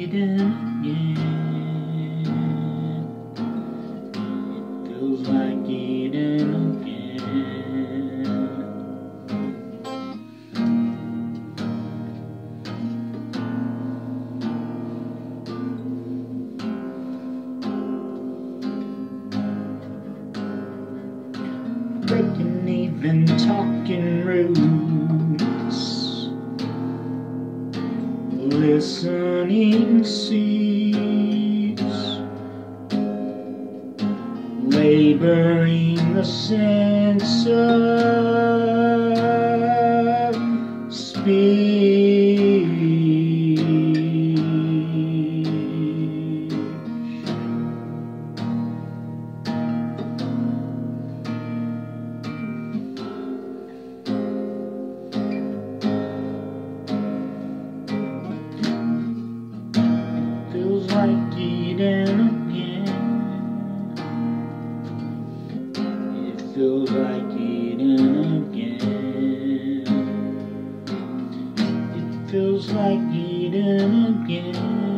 eating again. It feels like eating again. Breaking even, talking roots, listening seeds, laboring the sense of speech. Feels like eating again. It feels like eating again. It feels like eating again.